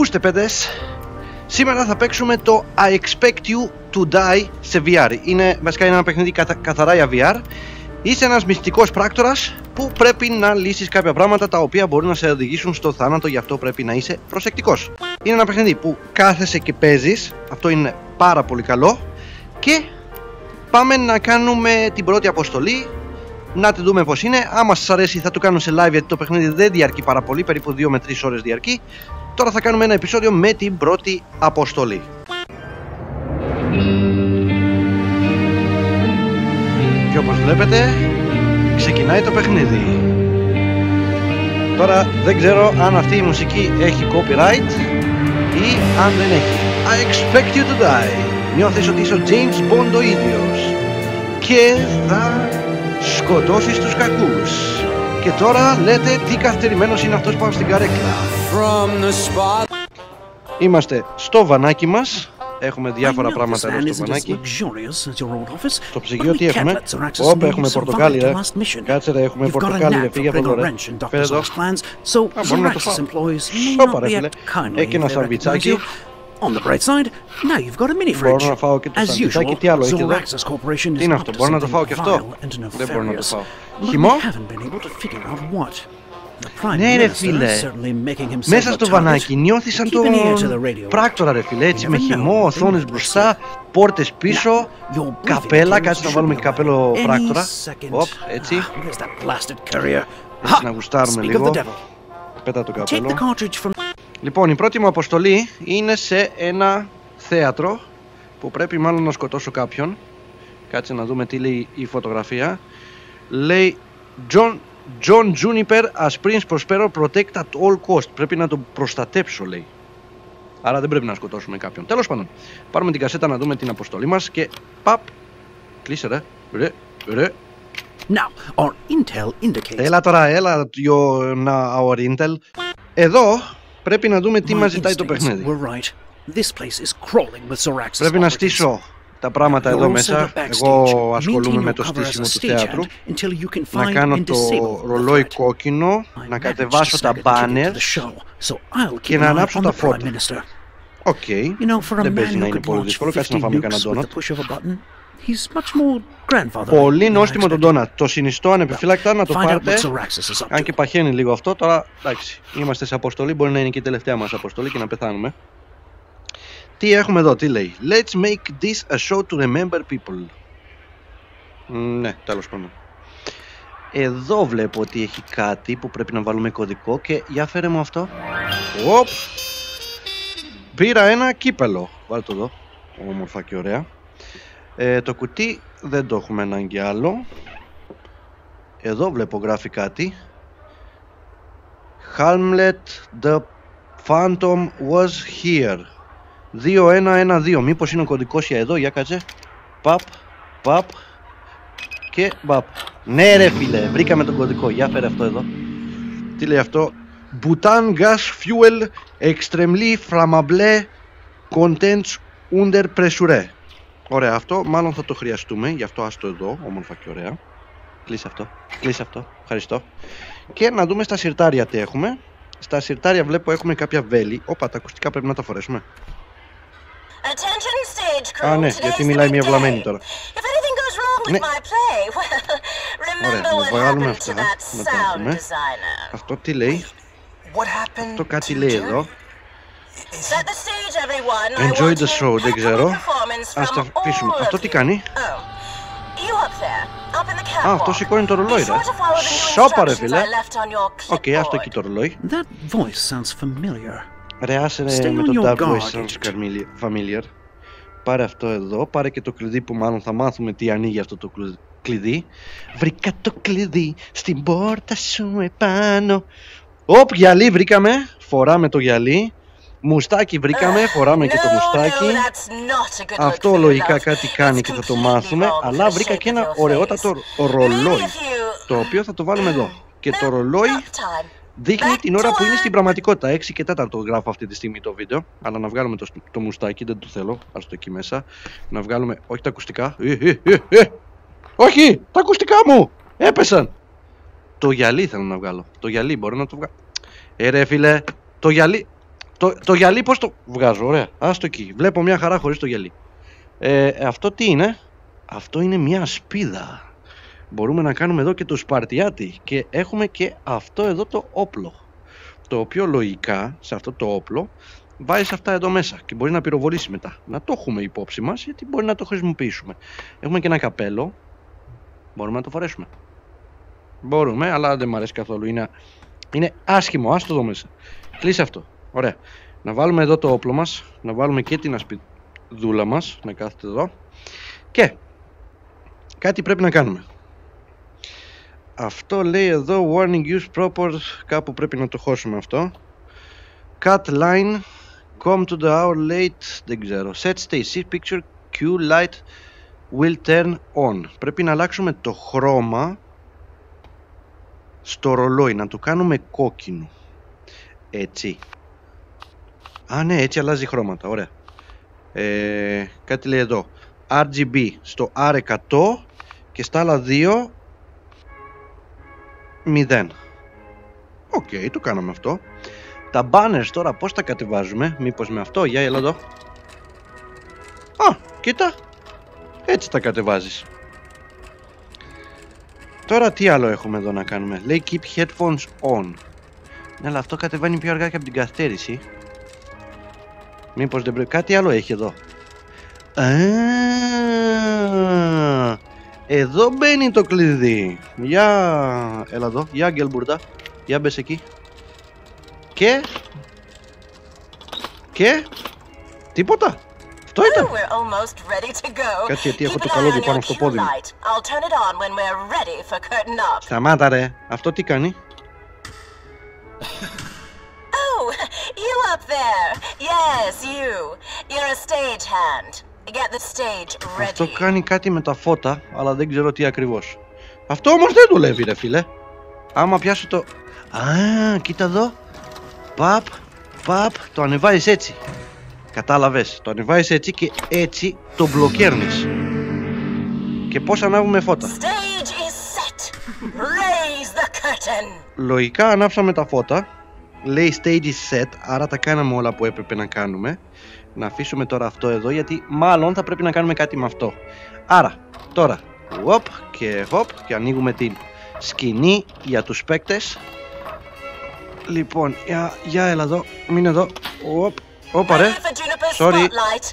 Ακούστε παιδες, σήμερα θα παίξουμε το I Expect You to Die σε VR. Βασικά είναι ένα παιχνίδι καθαρά για VR. Είσαι ένας μυστικός πράκτορας που πρέπει να λύσεις κάποια πράγματα τα οποία μπορούν να σε οδηγήσουν στο θάνατο, γι' αυτό πρέπει να είσαι προσεκτικός. Είναι ένα παιχνίδι που κάθεσαι και παίζεις, αυτό είναι πάρα πολύ καλό. Και πάμε να κάνουμε την πρώτη αποστολή, να τη δούμε πως είναι. Άμα σας αρέσει θα το κάνω σε live, γιατί το παιχνίδι δεν διαρκεί πάρα πολύ, περίπου 2 με 3 ώρες διαρκεί. Τώρα θα κάνουμε ένα επεισόδιο με την πρώτη αποστολή. Και όπως βλέπετε ξεκινάει το παιχνίδι. Τώρα δεν ξέρω αν αυτή η μουσική έχει copyright ή αν δεν έχει. I expect you to die. Νιώθεις ότι είσαι ο James Bond ο ίδιος και θα σκοτώσεις τους κακούς. Και τώρα λέτε τι καθυστερημένος είναι αυτός πάνω στην καρέκλα. Είμαστε στο βανάκι μας. Έχουμε διάφορα πράγματα εδώ στο βανάκι. Στο ψυγείο τι έχουμε? Όπα, έχουμε πορτοκάλι ρε. Κάτσε ρε, έχουμε πορτοκάλι ρε, φύγε από εδώ ρε. Φέρε εδώ. Μπορώ να το φάω. Σώπα ρε φίλε. Έχει ένα σαρβιτσάκι. Μπορώ να φάω και το σαρβιτσάκι. Τι άλλο έχει εδώ? Τι είναι αυτό? Μπορώ να το φάω και αυτό? Δεν μπορώ να το φάω. Χυμό? Ναι ρε φίλε, μέσα στο βανάκι νιώθεις σαν τον πράκτορα ρε φίλε, έτσι με χυμό, οθόνες μπροστά, πόρτες πίσω, καπέλα, κάτσε να βάλουμε και καπέλο πράκτορα. Οπ, έτσι. Έτσι να γουστάρουμε λίγο. Πέτα το καπέλο. Λοιπόν, η πρώτη μου αποστολή είναι σε ένα θέατρο που πρέπει μάλλον να σκοτώσω κάποιον. Κάτσε να δούμε τι λέει η φωτογραφία. Λέει John Juniper as Prince Prospero protect at all cost. Πρέπει να τον προστατέψω λέει. Άρα δεν πρέπει να σκοτώσουμε κάποιον. Τέλος πάντων, πάρουμε την κασέτα να δούμε την αποστολή μας και παπ. Κλείσε ρε. Ρε. Now, our intel indicates... Έλα τώρα, έλα our intel. Εδώ πρέπει να δούμε τι μας ζητάει το παιχνίδι. Πρέπει να στήσω τα πράγματα εδώ μέσα. Εγώ ασχολούμαι με το στήσιμο του θέατρου. Να κάνω το ρολόι κόκκινο, να κατεβάσω τα μπάνερ και να ανάψω τα φώτα. Οκ, δεν παίζει να είναι πολύ δύσκολο. Κάτσε να φάμε κανένα ντόνατ. Πολύ νόστιμο το ντόνατ. Το συνιστώ ανεπιφύλακτα να το πάρετε. Αν και παχαίνει λίγο αυτό. Τώρα εντάξει, είμαστε σε αποστολή. Μπορεί να είναι και η τελευταία μας αποστολή και να πεθάνουμε. Τι έχουμε εδώ, τι λέει? Let's make this a show to remember people. Ναι, τέλος πάντων. Εδώ βλέπω ότι έχει κάτι που πρέπει να βάλουμε κωδικό και για φέρε μου αυτό. Οπ! Πήρα ένα κύπελο. Βάλτε το εδώ, όμορφα και ωραία. Το κουτί δεν το έχουμε ανάγκη άλλο. Εδώ βλέπω γράφει κάτι. Hamlet the Phantom was here. 2112. Μήπως είναι ο κωδικός για εδώ? Για κάτσε. Παπ και παπ. Ναι ρε φίλε, βρήκαμε τον κωδικό. Για φέρε αυτό εδώ. Τι λέει αυτό? Butane gas fuel extremely flammable contents under pressure. Ωραία, αυτό μάλλον θα το χρειαστούμε. Γι' αυτό άστο εδώ, όμορφα και ωραία. Κλείσε αυτό, ευχαριστώ. Και να δούμε στα συρτάρια τι έχουμε. Στα συρτάρια βλέπω έχουμε κάποια βέλη. Όπα, τα ακουστικά πρέπει να τα φορέσουμε. Α, ναι, γιατί μιλάει μια βλαμμένη τώρα. Ναι. Ωραία, να βγάλουμε αυτά, να τα έχουμε. Αυτό τι λέει? Αυτό κάτι λέει εδώ. Enjoy the show, δεν ξέρω. Ας τα αφήσουμε. Αυτό τι κάνει? Α, αυτό σηκώνει το ρολόι ρε. Σώπα ρε φίλε. Οκ, άστο εκεί το ρολόι. Ρε άσε ρε με το Dark Voice sounds familiar. Πάρε αυτό εδώ, πάρε και το κλειδί που μάλλον θα μάθουμε τι ανοίγει αυτό το κλειδί. Βρήκα το κλειδί στην πόρτα σου επάνω. Οπ, γυαλί βρήκαμε, φοράμε το γυαλί. Μουστάκι βρήκαμε, φοράμε και το μουστάκι. Αυτό λογικά κάτι κάνει και θα το μάθουμε. Αλλά βρήκα και ένα ωραιότατο ρολόι, το οποίο θα το βάλουμε εδώ. Και το ρολόι δείχνει την ώρα που είναι στην πραγματικότητα. 6 και 4 γράφω αυτή τη στιγμή το βίντεο. Αλλά να βγάλουμε το μουστάκι, δεν το θέλω. Ας το εκεί μέσα. Να βγάλουμε, όχι τα ακουστικά. Όχι, τα ακουστικά μου έπεσαν. Το γυαλί θέλω να βγάλω. Το γυαλί μπορώ να το βγάλω. Ρε φίλε, το γυαλί. Το γυαλί πώς το βγάζω? Ωραία, άστο εκεί. Βλέπω μια χαρά χωρίς το γυαλί. Αυτό τι είναι? Αυτό είναι μια σπίδα. Μπορούμε να κάνουμε εδώ και το Σπαρτιάτη. Και έχουμε και αυτό εδώ το όπλο. Το οποίο λογικά σε αυτό το όπλο βάζεις αυτά εδώ μέσα και μπορεί να πυροβολήσει μετά. Να το έχουμε υπόψη μας, γιατί μπορεί να το χρησιμοποιήσουμε. Έχουμε και ένα καπέλο. Μπορούμε να το φορέσουμε. Μπορούμε, αλλά δεν μου αρέσει καθόλου. Είναι άσχημο, ας το δω μέσα. Κλείσε αυτό. Ωραία. Να βάλουμε εδώ το όπλο μας. Να βάλουμε και την ασπιδούλα μας. Να κάθεται εδώ. Και κάτι πρέπει να κάνουμε. Αυτό λέει εδώ warning use proper. Κάπου πρέπει να το χώσουμε αυτό. Cut line. Come to the hour late. Δεν ξέρω. Set stay. See picture. Q light will turn on. Πρέπει να αλλάξουμε το χρώμα στο ρολόι. Να το κάνουμε κόκκινο. Έτσι. Α, ναι, έτσι αλλάζει χρώματα. Ωραία. Κάτι λέει εδώ. RGB στο R100 και στα άλλα 2 0. Οκ, το κάναμε αυτό. Τα banners τώρα πώς τα κατεβάζουμε? Μήπως με αυτό? Για έλα εδώ. Α, κοίτα. Έτσι τα κατεβάζεις. Τώρα τι άλλο έχουμε εδώ να κάνουμε? Λέει keep headphones on. Ναι, αλλά αυτό κατεβαίνει πιο αργά και από την καθυστέρηση. Μήπως δεν πρέπει? Κάτι άλλο έχει εδώ. Εδώ μπαίνει το κλειδί. Για έλα εδώ. Για Γκέλμπουρντα. Για μπες εκεί. Και τίποτα. Αυτό ήταν. Κάτσε, γιατί έχω το καλώδιο πάνω στο πόδι μου. Σταμάτα ρε. Αυτό τι κάνει? You up there? Yes, you. You're a stagehand. Get the stage ready. Αυτό κάνει κάτι με τα φώτα, αλλά δεν ξέρω τι ακριβώς. Αυτό όμως δεν δουλεύει ρε φίλε. Άμα πιάσω το... Α, κοίτα εδώ. Παπ, το ανεβάζεις έτσι. Κατάλαβες, το ανεβάζεις έτσι και έτσι το μπλοκέρνεις. Και πώς ανάβουμε φώτα? Stage is set. Raise the curtain. Λογικά ανάψαμε τα φώτα. Λέει stage is set, άρα τα κάναμε όλα που έπρεπε να κάνουμε. Να αφήσουμε τώρα αυτό εδώ, γιατί μάλλον θα πρέπει να κάνουμε κάτι με αυτό. Άρα, τώρα, hop και hop και ανοίγουμε την σκηνή για τους παίκτες. Λοιπόν, για έλα εδώ, μείνε εδώ. Όπα ρε, sorry.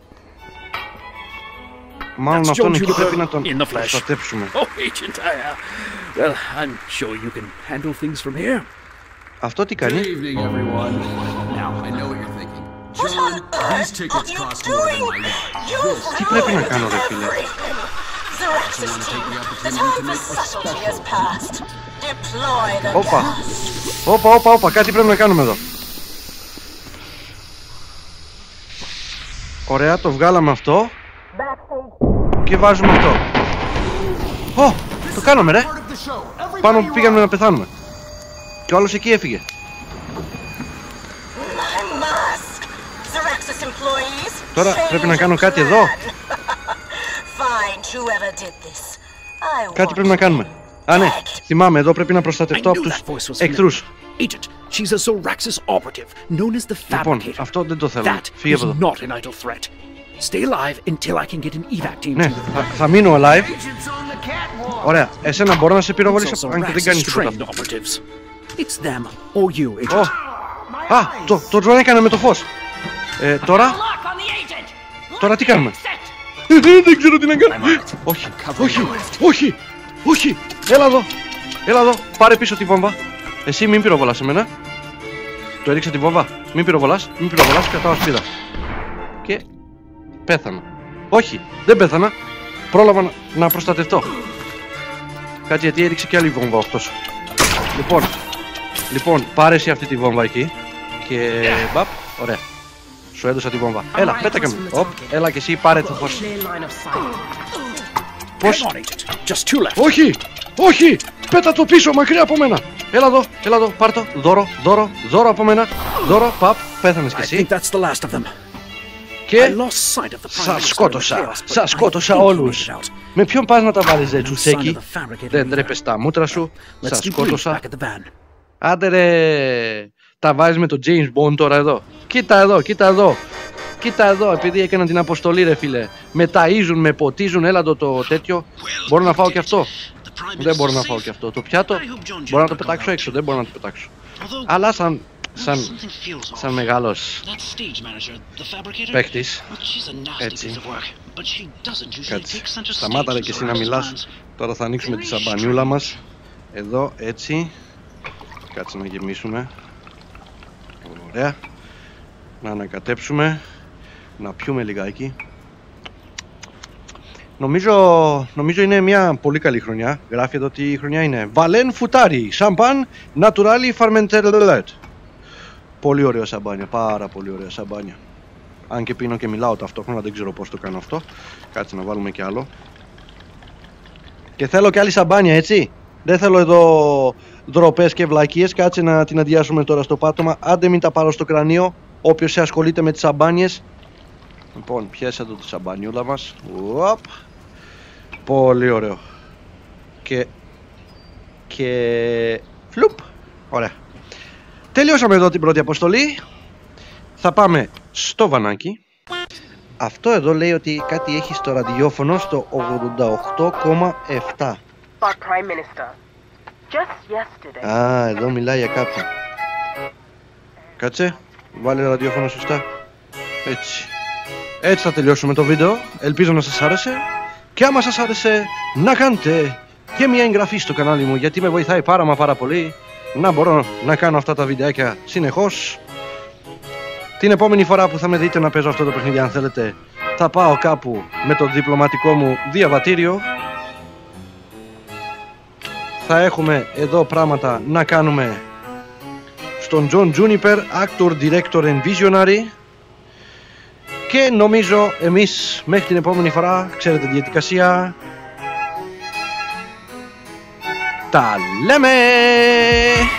Μάλλον αυτόν εκεί πρέπει να τον προστατέψουμε. Well, I'm sure you can handle things from here. Αυτό τι κάνει? Τι πρέπει να κάνω ρε φίλε? Όπα, κάτι πρέπει να κάνουμε εδώ. Ωραία, το βγάλαμε αυτό. Και βάζουμε αυτό. Ω, το κάναμε ρε. Πάνω που πήγαμε να πεθάνουμε. Και ο άλλος εκεί έφυγε. Τώρα πρέπει να κάνω κάτι εδώ. Κάτι πρέπει να κάνουμε. Α, ναι, θυμάμαι, εδώ πρέπει να προστατευτώ από τους εχθρούς. Λοιπόν, αυτό δεν το θέλω. Φύγε από εδώ. Ναι, θα μείνω alive. Ωραία, εσένα μπορώ να σε πυροβολήσω αν και δεν κάνεις τίποτα αυτό. Α, το drone έκανε με το φως. Τώρα τι κάνουμε? Δεν ξέρω τι να κάνω. Όχι. Έλα εδώ, πάρε πίσω τη βόμβα. Εσύ μην πυροβολάς εμένα. Το έριξα τη βόμβα. Μην πυροβολάς, κρατάω ασπίδα. Και πέθανα. Όχι, δεν πέθανα. Πρόλαβα να προστατευτώ. Κάτσε, γιατί έριξε και άλλη βόμβα αυτός. Λοιπόν, πάρε εσύ αυτή τη βόμβα εκεί. Και μπαπ, ωραία. Σου έδωσα τη βόμβα. Έλα, πέτακα με. Έλα και εσύ, πάρε το φως. Πώς? Όχι, πέτα το πίσω, μακριά από μένα. Έλα εδώ, πάρ' το. Δώρο από μένα. Δώρο, παπ, πέθανες κι εσύ. Και σας σκότωσα όλους. Με ποιον πας να τα βάλεις ρε τσουτσέκι? Δεν τρέπες τα μούτρα σου. Σας σκότωσα. Άντε ρε, τα βάζεις με το James Bond τώρα εδώ. Κοίτα εδώ, κοίτα εδώ. Κοίτα εδώ, επειδή έκανα την αποστολή ρε φίλε. Με ταΐζουν, με ποτίζουν, έλα το τέτοιο. Μπορώ να φάω και αυτό. Δεν μπορώ να φάω και αυτό. Το πιάτο μπορώ να το πετάξω έξω, δεν μπορώ να το πετάξω. Αλλά σαν μεγάλος παίκτης, έτσι. Κάτσε, σταμάτα ρε και εσύ να μιλάς. Τώρα θα ανοίξουμε τη σαμπανιούλα μας. Εδώ, έτσι. Κάτσε να γεμίσουμε. Ωραία. Να ανακατέψουμε. Να πιούμε λιγάκι. Νομίζω είναι μια πολύ καλή χρονιά. Γράφει εδώ ότι η χρονιά είναι Βαλέν Φουτάρι, Σαμπάν, Naturali Fermented. Πολύ ωραίο σαμπάνια, πάρα πολύ ωραία σαμπάνια. Αν και πίνω και μιλάω ταυτόχρονα, δεν ξέρω πώς το κάνω αυτό. Κάτσε να βάλουμε και άλλο. Και θέλω και άλλη σαμπάνια, έτσι. Δεν θέλω εδώ ντροπές και βλακίες. Κάτσε να την αδειάσουμε τώρα στο πάτωμα. Άντε μην τα πάρω στο κρανίο. Όποιος σε ασχολείται με τις σαμπάνιες. Λοιπόν, πιέσε εδώ τη σαμπανιούλα μας. Οπ. Πολύ ωραίο. Και φλουπ. Ωραία. Τελειώσαμε εδώ την πρώτη αποστολή. Θα πάμε στο βανάκι. Αυτό εδώ λέει ότι κάτι έχει στο ραδιόφωνο στο 88,7. Α, εδώ μιλάει για κάποιον. Κάτσε. Βάλε ραδιόφωνο σωστά. Έτσι. Έτσι θα τελειώσουμε το βίντεο. Ελπίζω να σας άρεσε. Και άμα σας άρεσε, να κάνετε και μια εγγραφή στο κανάλι μου, γιατί με βοηθάει πάρα πολύ να μπορώ να κάνω αυτά τα βιντεάκια συνεχώς. Την επόμενη φορά που θα με δείτε να παίζω αυτό το παιχνίδι, αν θέλετε, θα πάω κάπου με το διπλωματικό μου διαβατήριο. Θα έχουμε εδώ πράγματα να κάνουμε στον John Juniper, Actor, Director and Visionary. Και νομίζω εμείς μέχρι την επόμενη φορά, ξέρετε τη διαδικασία, τα λέμε!